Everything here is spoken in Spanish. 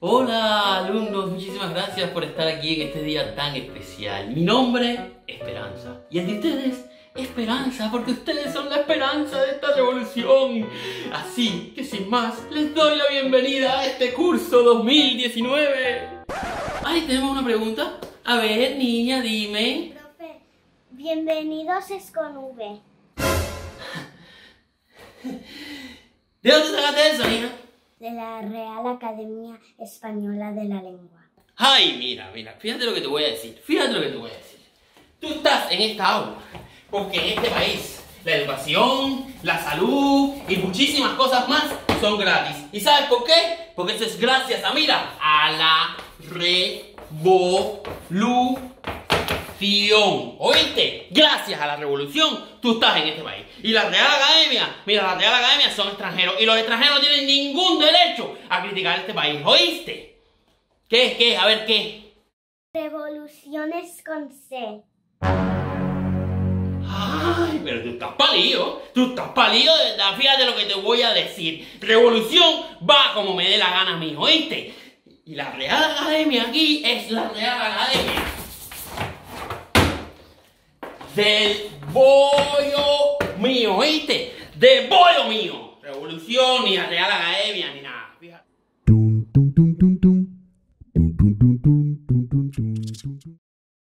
Hola alumnos, muchísimas gracias por estar aquí en este día tan especial. Mi nombre, Esperanza. Y el de ustedes, Esperanza, porque ustedes son la esperanza de esta revolución. Así que sin más, les doy la bienvenida a este curso 2019. Ahí tenemos una pregunta. A ver, niña, dime. Profe, bienvenidos es con V. ¿De dónde sacaste eso, hija? De la Real Academia Española de la Lengua. Ay, mira, fíjate lo que te voy a decir, Tú estás en esta aula porque en este país la educación, la salud y muchísimas cosas más son gratis. ¿Y sabes por qué? Porque eso es gracias a, mira, a la revolución. ¿Oíste? Gracias a la revolución tú estás en este país. Y la Real Academia, mira, la Real Academia son extranjeros y los extranjeros no tienen ningún derecho a criticar este país. ¿Oíste? ¿Qué? A ver, ¿qué? Revoluciones con C. Ay, pero tú estás palío, de verdad. Fíjate lo que te voy a decir. Revolución va como me dé la gana a mí, ¿oíste? Y la Real Academia aquí es la Real Academia del bollo mío, ¿oíste? Del bollo mío. Revolución, ni la Real Academia, ni nada.